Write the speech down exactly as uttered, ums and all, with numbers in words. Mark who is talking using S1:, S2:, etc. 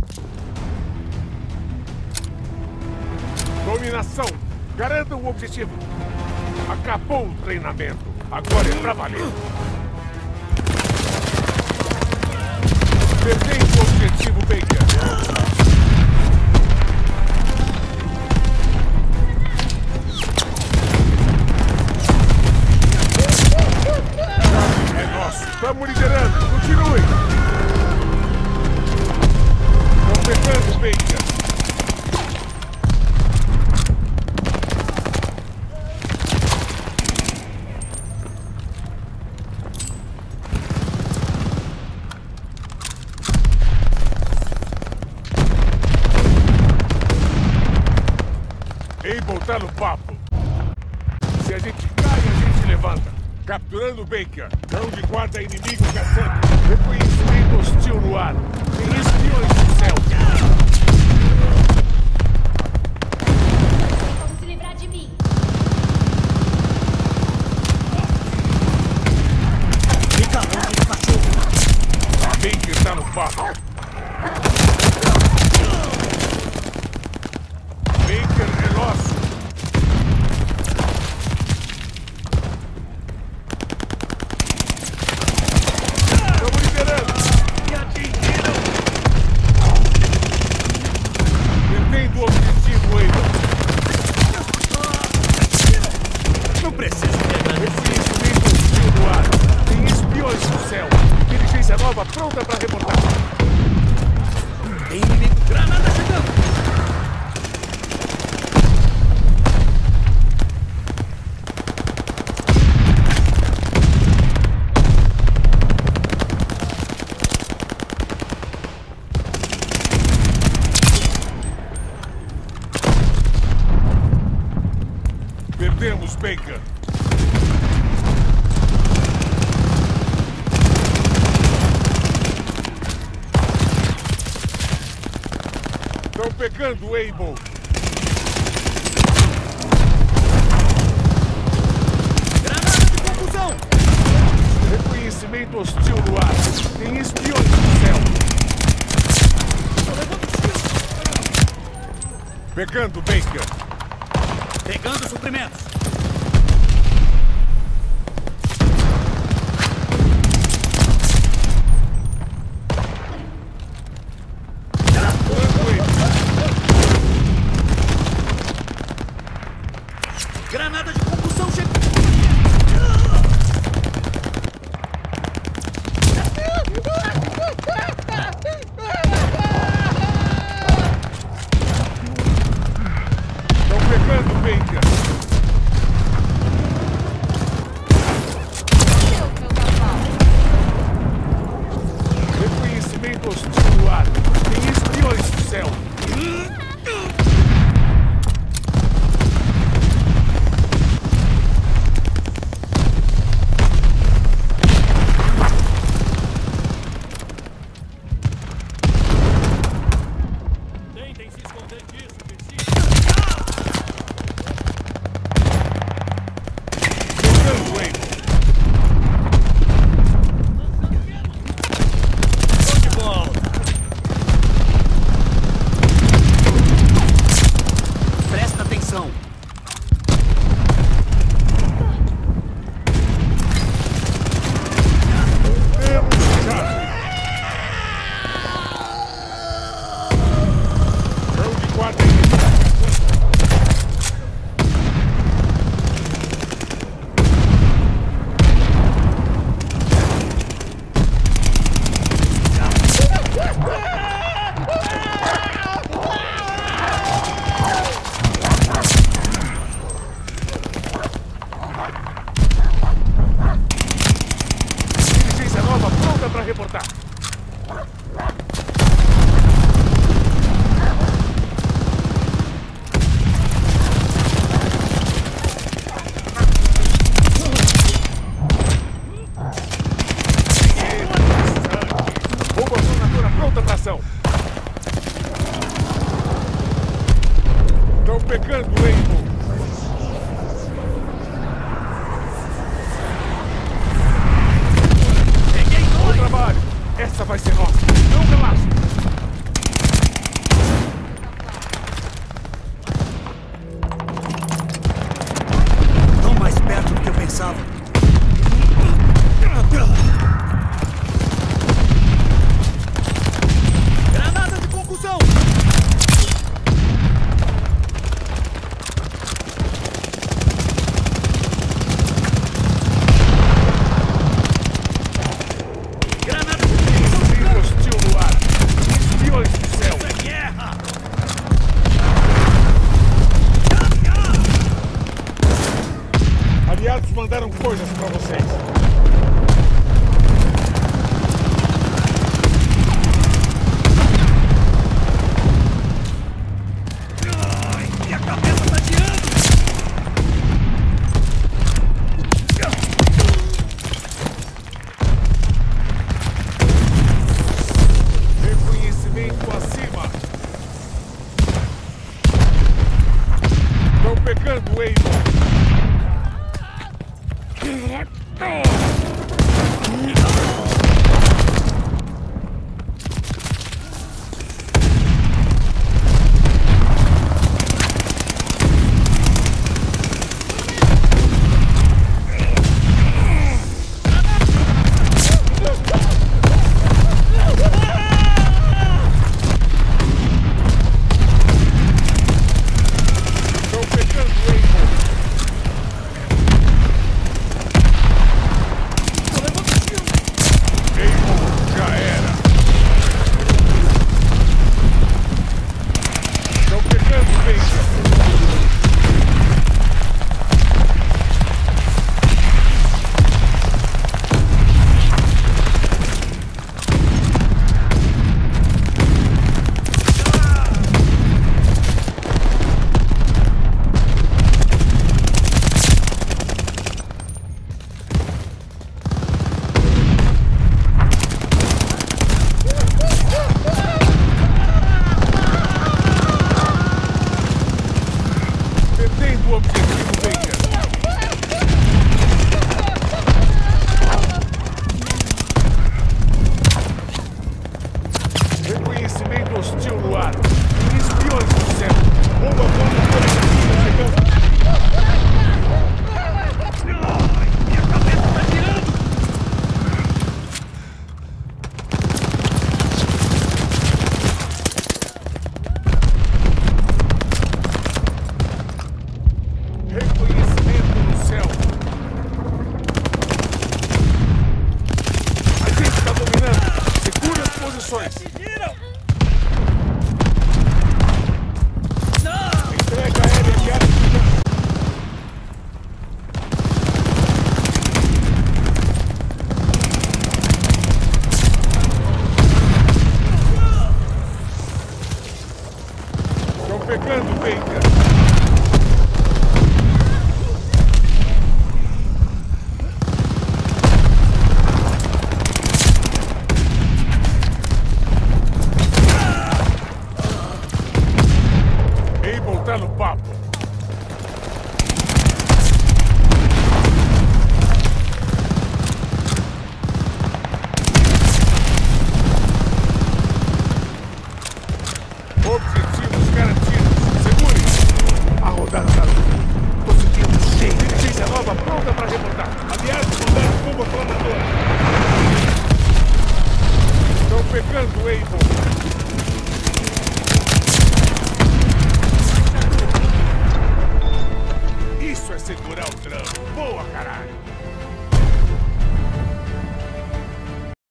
S1: Dominação! Garantam o objetivo! Acabou o treinamento! Agora é pra valer! Perdendo o objetivo, Baker! É nosso! Estamos liderando! Continue! Estão pegando, Baker! Abel tá no papo. Se a gente cai, a gente levanta. Capturando o Baker. Cão de guarda inimigo caçando. Reconhecimento hostil no ar. Tem espiões no céu.
S2: Vamos se livrar de mim.
S3: Fica longe do cachorro.
S1: A Baker tá no papo. Baker é nosso. Estamos liderando. E atingiram. Detendo o objetivo, Abel.
S3: Não precisa me agradecer.
S1: Reconhecimento hostil no ar. Tem espiões no céu. Inteligência nova pronta para reportar.
S3: Tem inimigo. Granada chegando.
S1: Perdemos, Baker. Estão pegando o Abel.
S3: Granada de confusão.
S1: Reconhecimento hostil no ar. Tem espiões no céu. Pegando Baker.
S3: Pegando suprimentos. Granada de compulsão chegando.
S1: Estão pegando Baker. coisas pra vocês. Pegando, Vanguard. Abel tá no papo. Objetivos garantidos. Segure! A rodada tá louca. Tô sentindo cheio. Diligência nova pronta pra reportar. Aliados mandaram bomba planadora. Estão pegando o Abel. Isso é segurar o tramo. Boa, caralho!